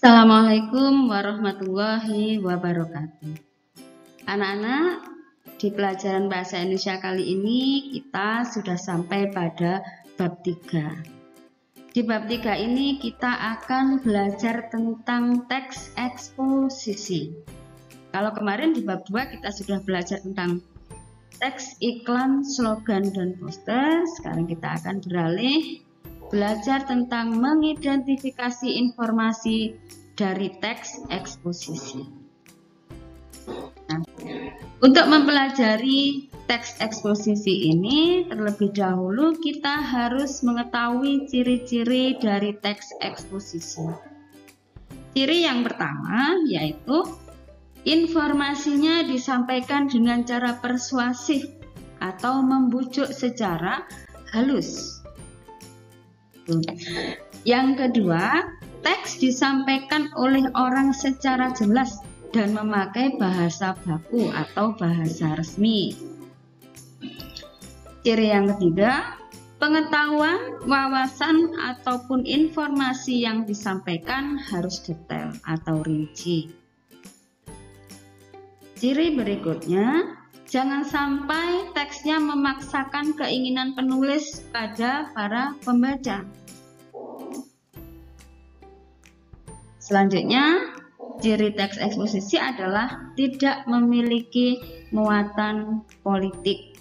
Assalamualaikum warahmatullahi wabarakatuh. Anak-anak, di pelajaran bahasa Indonesia kali ini kita sudah sampai pada bab 3. Di bab 3 ini kita akan belajar tentang teks eksposisi. Kalau kemarin di bab 2 kita sudah belajar tentang teks iklan, slogan, dan poster. Sekarang kita akan beralih belajar tentang mengidentifikasi informasi dari teks eksposisi. Nah, untuk mempelajari teks eksposisi ini, terlebih dahulu kita harus mengetahui ciri-ciri dari teks eksposisi. Ciri yang pertama yaitu informasinya disampaikan dengan cara persuasif atau membujuk secara halus. Yang kedua, teks disampaikan oleh orang secara jelas dan memakai bahasa baku atau bahasa resmi. Ciri yang ketiga, pengetahuan, wawasan, ataupun informasi yang disampaikan harus detail atau rinci. Ciri berikutnya, jangan sampai teksnya memaksakan keinginan penulis pada para pembaca. Selanjutnya, ciri teks eksposisi adalah tidak memiliki muatan politik.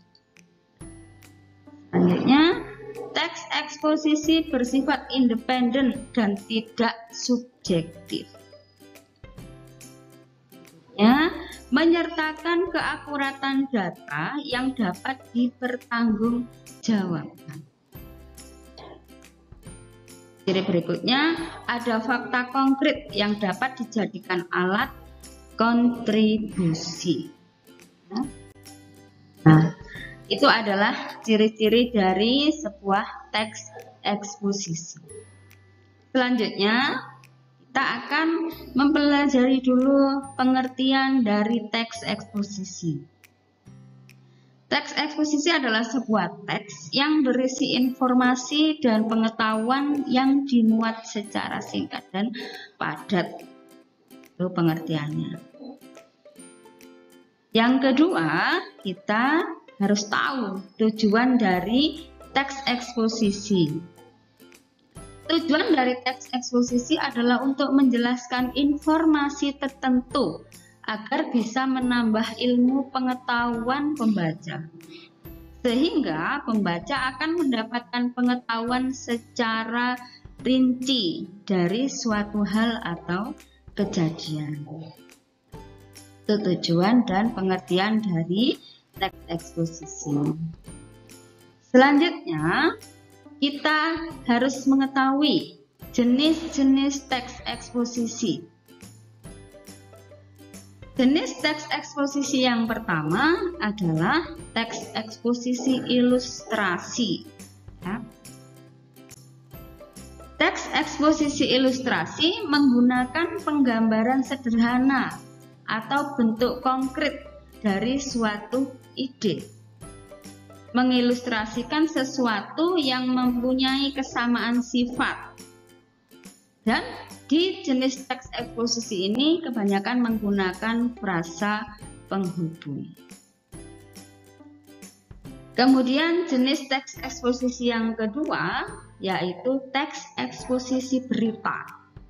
Selanjutnya, teks eksposisi bersifat independen dan tidak subjektif. Menyertakan keakuratan data yang dapat dipertanggungjawabkan. Ciri berikutnya, ada fakta konkret yang dapat dijadikan alat kontribusi. Nah, itu adalah ciri-ciri dari sebuah teks eksposisi. Selanjutnya, kita akan mempelajari dulu pengertian dari teks eksposisi. Teks eksposisi adalah sebuah teks yang berisi informasi dan pengetahuan yang dimuat secara singkat dan padat. Itu pengertiannya. Yang kedua, kita harus tahu tujuan dari teks eksposisi. Tujuan dari teks eksposisi adalah untuk menjelaskan informasi tertentu agar bisa menambah ilmu pengetahuan pembaca. Sehingga pembaca akan mendapatkan pengetahuan secara rinci dari suatu hal atau kejadian. Itu tujuan dan pengertian dari teks eksposisi. Selanjutnya, kita harus mengetahui jenis-jenis teks eksposisi. Jenis teks eksposisi yang pertama adalah teks eksposisi ilustrasi. Ya. Teks eksposisi ilustrasi menggunakan penggambaran sederhana atau bentuk konkret dari suatu ide. Mengilustrasikan sesuatu yang mempunyai kesamaan sifat. Dan di jenis teks eksposisi ini kebanyakan menggunakan frasa penghubung. Kemudian jenis teks eksposisi yang kedua yaitu teks eksposisi berita.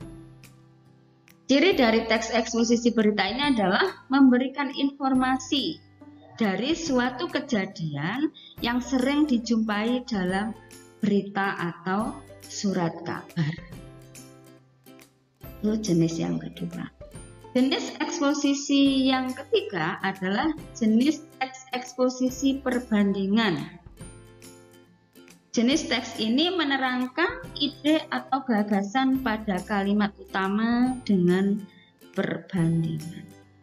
Ciri dari teks eksposisi berita ini adalah memberikan informasi dari suatu kejadian yang sering dijumpai dalam berita atau surat kabar. Itu jenis yang kedua. Jenis eksposisi yang ketiga adalah jenis teks eksposisi perbandingan. Jenis teks ini menerangkan ide atau gagasan pada kalimat utama dengan perbandingan.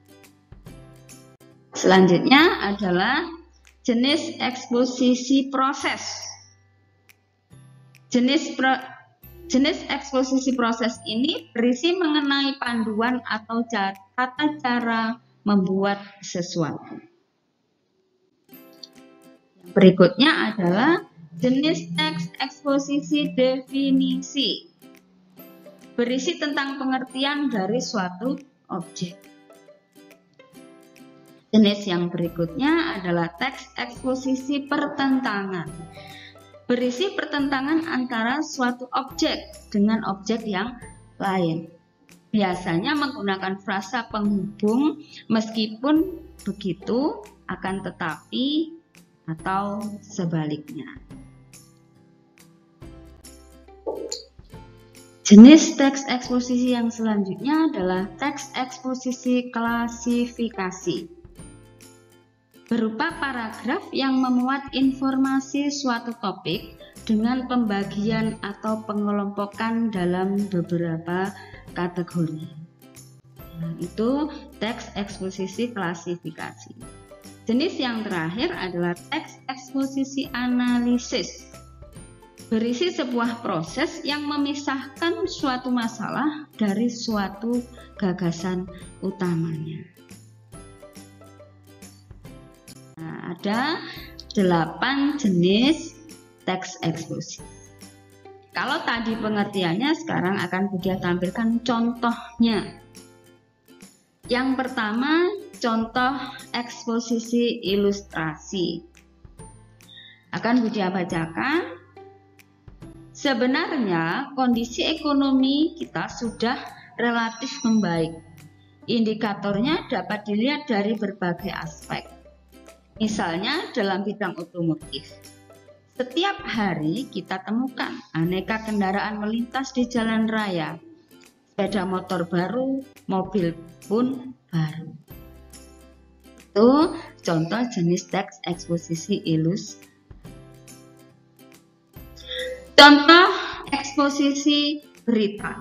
Selanjutnya adalah jenis eksposisi proses. Jenis eksposisi proses ini berisi mengenai panduan atau tata cara membuat sesuatu. Berikutnya adalah jenis teks eksposisi definisi. berisi tentang pengertian dari suatu objek. Jenis yang berikutnya adalah teks eksposisi pertentangan. Berisi pertentangan antara suatu objek dengan objek yang lain. Biasanya menggunakan frasa penghubung meskipun begitu, akan tetapi, atau sebaliknya. Jenis teks eksposisi yang selanjutnya adalah teks eksposisi klasifikasi. Berupa paragraf yang memuat informasi suatu topik dengan pembagian atau pengelompokan dalam beberapa kategori. Nah, itu teks eksposisi klasifikasi. Jenis yang terakhir adalah teks eksposisi analisis. Berisi sebuah proses yang memisahkan suatu masalah dari suatu gagasan utamanya. Nah, ada 8 jenis teks eksposisi. Kalau tadi pengertiannya, sekarang akan Budia tampilkan contohnya. Yang pertama, contoh eksposisi ilustrasi. Akan Budia bacakan. Sebenarnya kondisi ekonomi kita sudah relatif membaik. Indikatornya dapat dilihat dari berbagai aspek. Misalnya dalam bidang otomotif. Setiap hari kita temukan aneka kendaraan melintas di jalan raya. Sepeda motor baru, mobil pun baru. Itu contoh jenis teks eksposisi ilustrasi. Contoh eksposisi berita.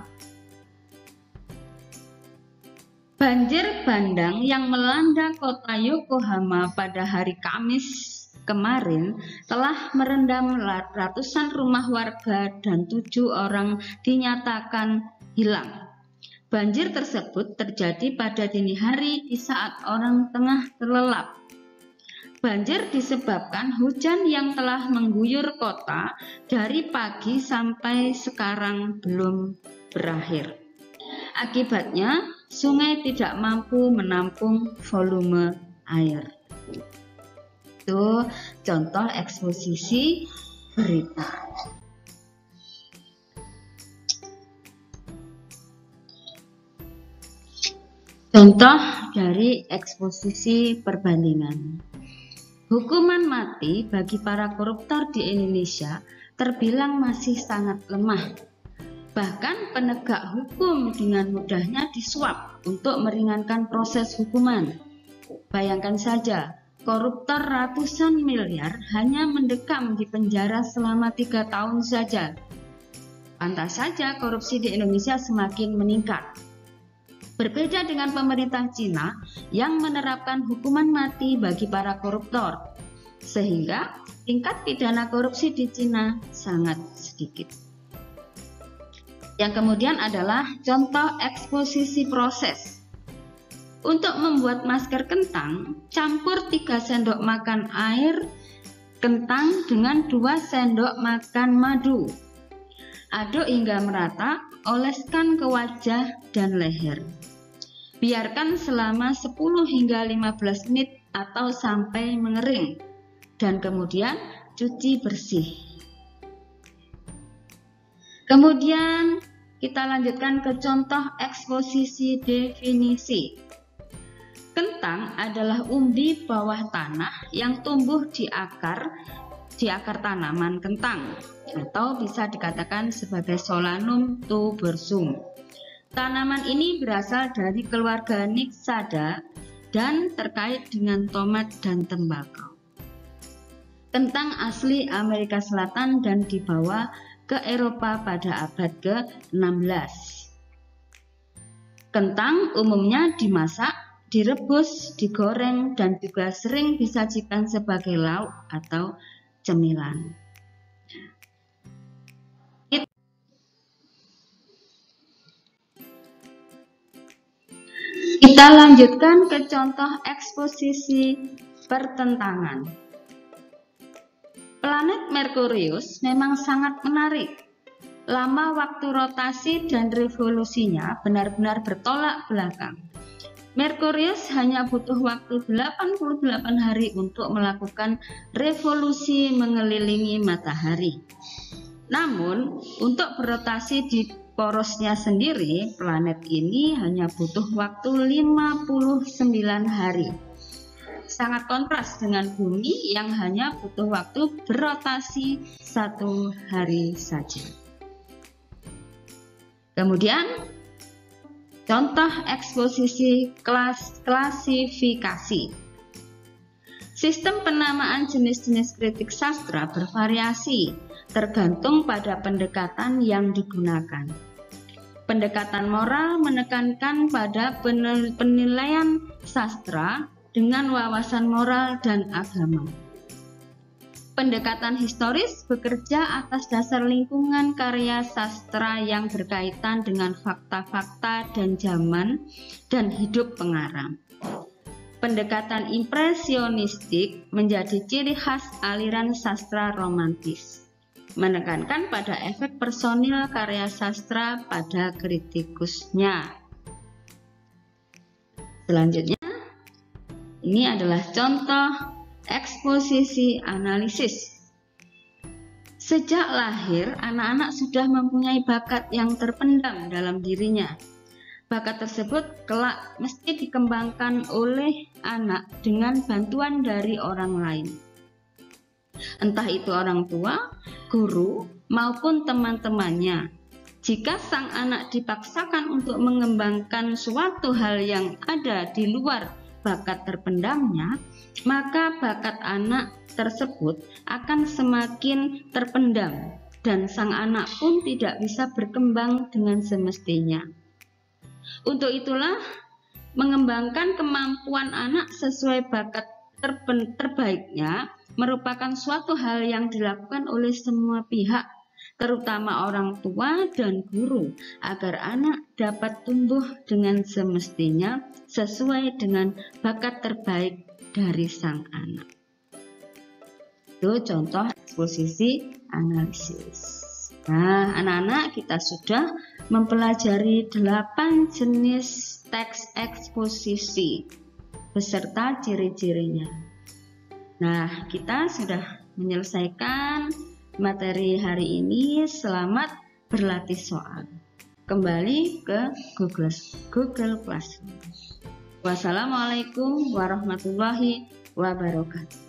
Banjir bandang yang melanda kota Yokohama pada hari Kamis kemarin telah merendam ratusan rumah warga dan 7 orang dinyatakan hilang. Banjir tersebut terjadi pada dini hari di saat orang tengah terlelap. Banjir disebabkan hujan yang telah mengguyur kota dari pagi sampai sekarang belum berakhir. Akibatnya, sungai tidak mampu menampung volume air. Itu contoh eksposisi berita. Contoh dari eksposisi perbandingan. Hukuman mati bagi para koruptor di Indonesia terbilang masih sangat lemah. Bahkan penegak hukum dengan mudahnya disuap untuk meringankan proses hukuman. Bayangkan saja, koruptor ratusan miliar hanya mendekam di penjara selama 3 tahun saja. Pantas saja korupsi di Indonesia semakin meningkat. Berbeda dengan pemerintah Cina yang menerapkan hukuman mati bagi para koruptor, sehingga tingkat pidana korupsi di Cina sangat sedikit. Yang kemudian adalah contoh eksposisi proses. Untuk membuat masker kentang, campur 3 sendok makan air kentang dengan 2 sendok makan madu. Aduk hingga merata, oleskan ke wajah dan leher. Biarkan selama 10 hingga 15 menit atau sampai mengering, dan kemudian cuci bersih. Kemudian kita lanjutkan ke contoh eksposisi definisi. Kentang adalah umbi bawah tanah yang tumbuh di akar tanaman kentang, atau bisa dikatakan sebagai Solanum tubersum. Tanaman ini berasal dari keluarga Nixada dan terkait dengan tomat dan tembakau. Kentang asli Amerika Selatan dan dibawa ke Eropa pada abad ke-16. Kentang umumnya dimasak, direbus, digoreng, dan juga sering disajikan sebagai lauk atau cemilan. Kita lanjutkan ke contoh eksposisi pertentangan. Planet Merkurius memang sangat menarik. lama waktu rotasi dan revolusinya benar-benar bertolak belakang. Merkurius hanya butuh waktu 88 hari untuk melakukan revolusi mengelilingi matahari. Namun, untuk berotasi di porosnya sendiri, planet ini hanya butuh waktu 59 hari. Sangat kontras dengan bumi yang hanya butuh waktu berotasi 1 hari saja. Kemudian, contoh eksposisi klasifikasi. Sistem penamaan jenis-jenis kritik sastra bervariasi tergantung pada pendekatan yang digunakan. Pendekatan moral menekankan pada penilaian sastra dengan wawasan moral dan agama. Pendekatan historis bekerja atas dasar lingkungan karya sastra yang berkaitan dengan fakta-fakta dan zaman dan hidup pengarang. Pendekatan impresionistik menjadi ciri khas aliran sastra romantis, menekankan pada efek personil karya sastra pada kritikusnya. Selanjutnya, ini adalah contoh eksposisi analisis. Sejak lahir, anak-anak sudah mempunyai bakat yang terpendam dalam dirinya. Bakat tersebut kelak mesti dikembangkan oleh anak dengan bantuan dari orang lain. Entah itu orang tua, guru, maupun teman-temannya. Jika sang anak dipaksakan untuk mengembangkan suatu hal yang ada di luar bakat terpendamnya, maka bakat anak tersebut akan semakin terpendam dan sang anak pun tidak bisa berkembang dengan semestinya. Untuk itulah, mengembangkan kemampuan anak sesuai bakat terbaiknya merupakan suatu hal yang dilakukan oleh semua pihak, terutama orang tua dan guru, agar anak dapat tumbuh dengan semestinya sesuai dengan bakat terbaik dari sang anak. Itu contoh eksposisi analisis. Nah, anak-anak, kita sudah mempelajari 8 jenis teks eksposisi beserta ciri-cirinya. Nah, kita sudah menyelesaikan materi hari ini. Selamat berlatih soal. Kembali ke Google Classroom. Wassalamualaikum warahmatullahi wabarakatuh.